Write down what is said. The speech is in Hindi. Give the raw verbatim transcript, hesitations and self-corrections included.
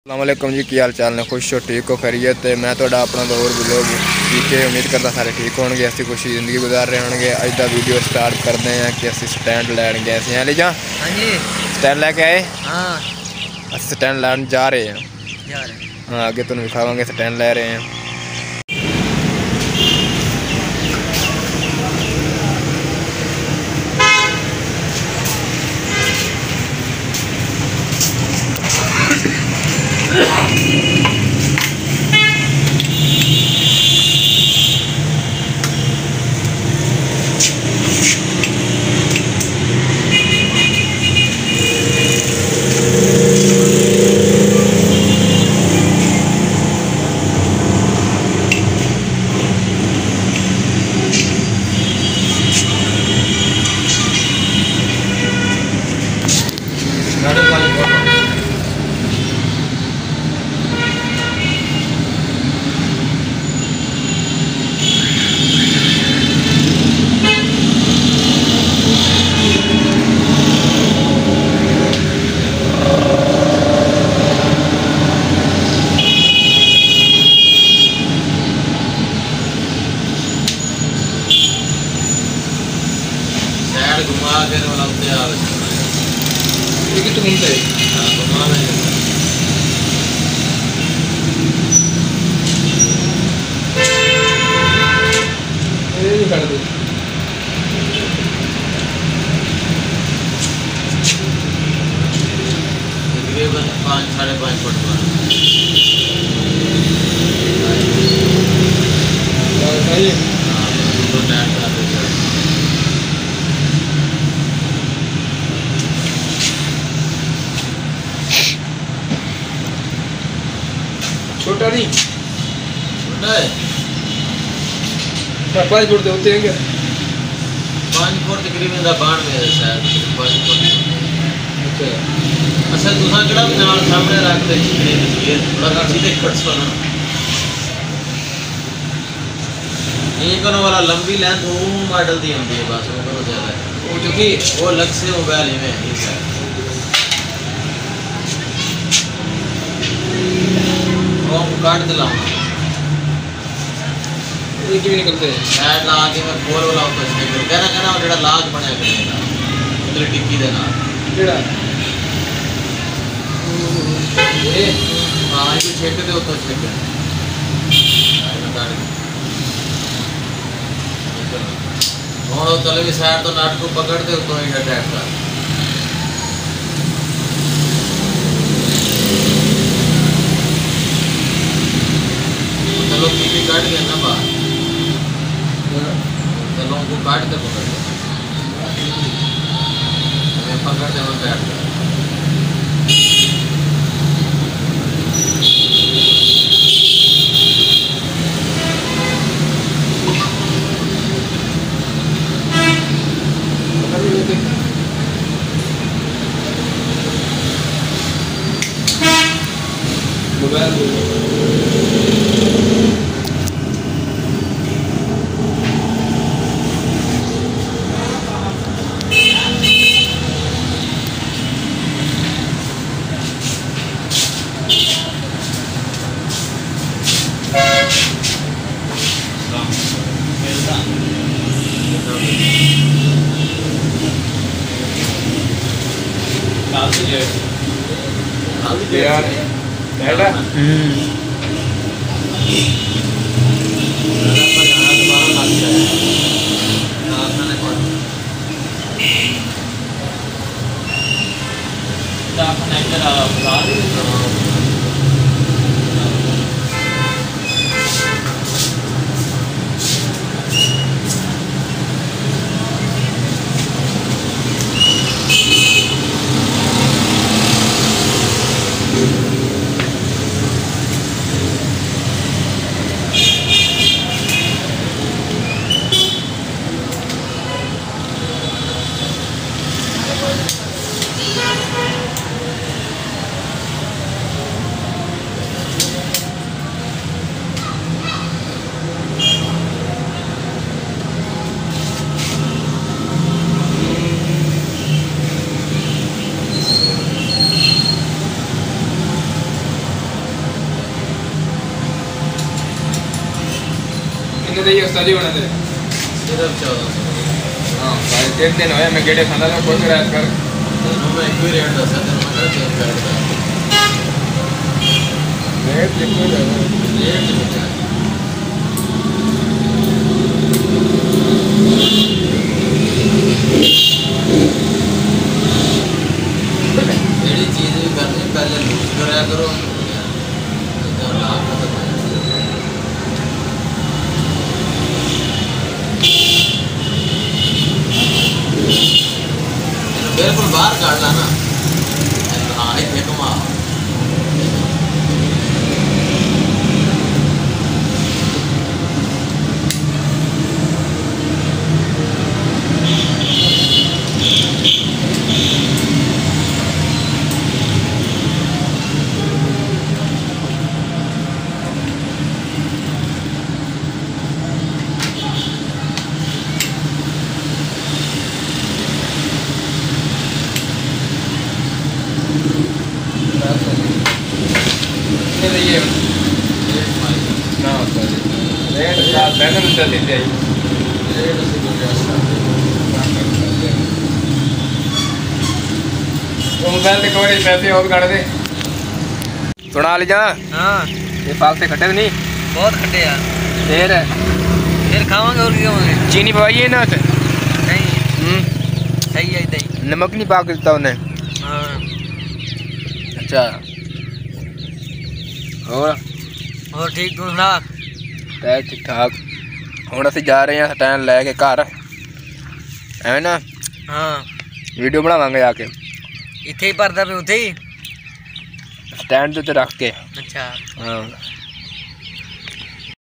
अस्सलामुअलैकुम जी, की हाल चाल ने? खुश हो, ठीक हो, खैरियत है? मैं थोड़ा अपना दौर ब्लॉग ठीक है, उम्मीद करता सारे ठीक होंगे, ऐसी खुशी ज़िंदगी गुजार रहे होंगे। अज का वीडियो स्टार्ट करते हैं कि असं स्टैंड लैन गए थे। ले जा हाँ जी, स्टैंड लैके आए। हाँ अस स्टैंड लैन जा रहे हैं। जा रहे हैं। हाँ, आगे तुम दिखावांगे स्टैंड ले रहे हैं। घुमा के बनाते आ क्योंकि तुम ही थे। हां घुमा ले ये कर दो। तकरीबन पाँच साढ़े पाँच फुट पर सही हां तो टाइम का छोटा नहीं, छोटा है। पाँच फुट दे होते हैं क्या? पाँच फुट तकरीबन दा बानवे है शायद पाँच फुट। अच्छा, असल दूसरा कड़ा भी नाल सामने रख दे ये थोड़ा सीधे कट सोना ये करो वाला लंबी लेंथ वो मॉडल दी होती है बस वो करो ज्यादा वो जो कि वो अलग से मोबाइल में है इस वो काट दिलाऊंगा ये क्यों निकलते हैं? शायद ला के मैं बोल वाला ऊपर से कहना कहना वो जेड़ा लाग बने करेगा उधर टिक्की देना केड़ा ये हां ये छेक दे ऊपर छेक आई काट और तले भी साइड तो नाट को पकड़ दे तो ही अटैक कर चलो पीपी काट गया ना बाहर तलों को काट दे पकड़ दे मैं पकड़ दे मैं बैठ गया मोबाइल यार बेटा कितने दी उस्ताद जी बना दे सिर्फ चौदह सौ हां भाई तीन दिन होए मैं गेड़े खाना में कोई रात कर तेनों मैं एक ही रेट दस है तेनों मैं चेंज कर देता रेट लिखो रेट लिखा जेड़ी चीज भी करनी पहले लूज कराया करो इधर लाभ खत्म है बिल्कुल बाहर काट ला ना हाँ इतने कमा ना उस्ताद जी रेट साथ बैनर उस्ताद जी रेट से गुंजाइश वो मोबाइल ते कोई पैसे और काट दे सुना ले जा हाँ ये फाग से खट्टे नहीं बहुत खट्टे यार फिर फिर खावांगे और क्या खावांगे चीनी पवाइए ना उसे नहीं हम्म सही है इधर नमक नहीं पा के देता उन्हें हाँ अच्छा और और ठीक तू सुना ਟਾਇਰ ਠੀਕ ਠਾਕ ਹੁਣ ਅਸੀਂ ਜਾ ਰਹੇ ਹਾਂ ਸਟੈਂਡ ਲੈ ਕੇ ਘਰ ਐਵੇਂ ਨਾ हाँ ਵੀਡੀਓ ਬਣਾਵਾਂਗੇ ਆ ਕੇ इथे ही भरदा पे उथे ही ਸਟੈਂਡ ਦੇ ਉੱਤੇ ਰੱਖ ਕੇ अच्छा ਹਾਂ